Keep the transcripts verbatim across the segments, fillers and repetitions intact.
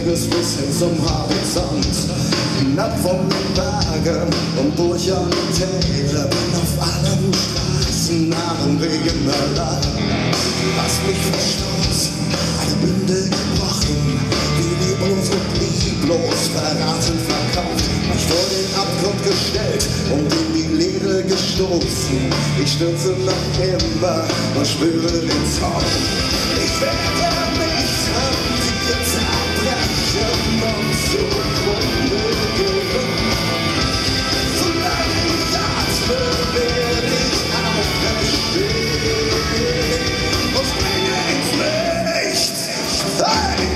Ergebnis bis hin zum Horizont. Hinab von den Bergen und durch alle Täler, bin auf allen Straßen, nahen Wegen allein. Du hast mich verstoßen, alle Bünde gebrochen, wie lieblos und lieblos, verraten, verkauft, mich vor den Abgrund gestellt und in die Leere gestoßen. Ich stürze noch immer und spüre den Zorn. Ich werde mich an dir zerbrechen und zugrunde gehen. Solange ich atme, werde ich auferstehen und springe ins Licht. Hey!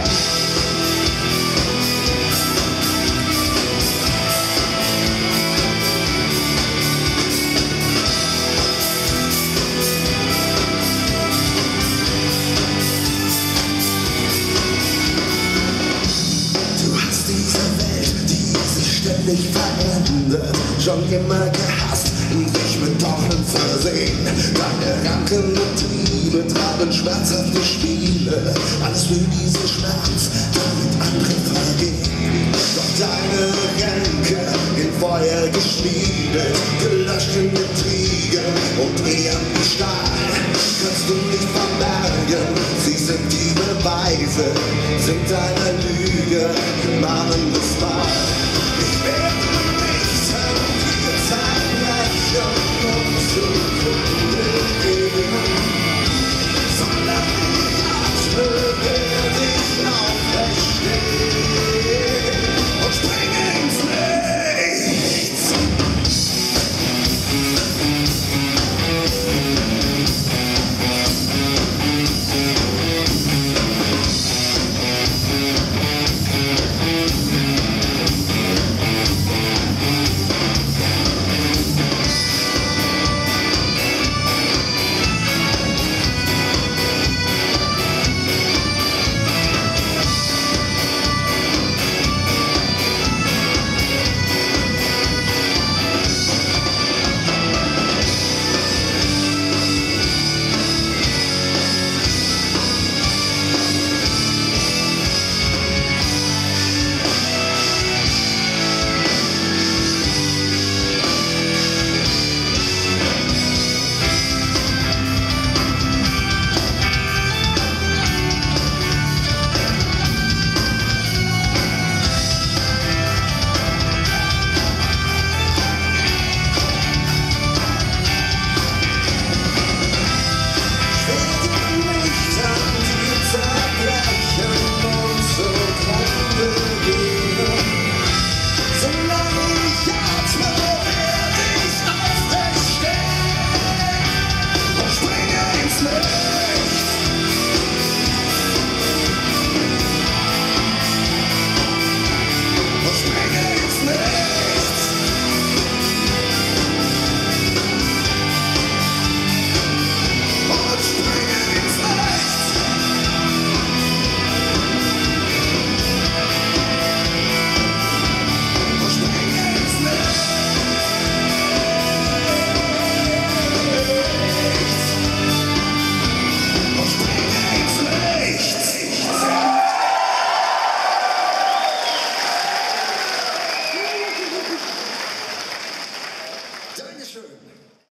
Dich verändert, schon immer gehasst und dich mit Dornen versehen. Deine Ranken und Triebe treiben schmerzhafte Spiele, alles für diesen Schmerz, damit andere vergehen. Doch deine Ränke in Feuer geschmiedet, gelöscht in Getriegen und Ehren wie Stahl, kannst du nicht verbergen. Sie sind die Beweise, sind deine Lüge,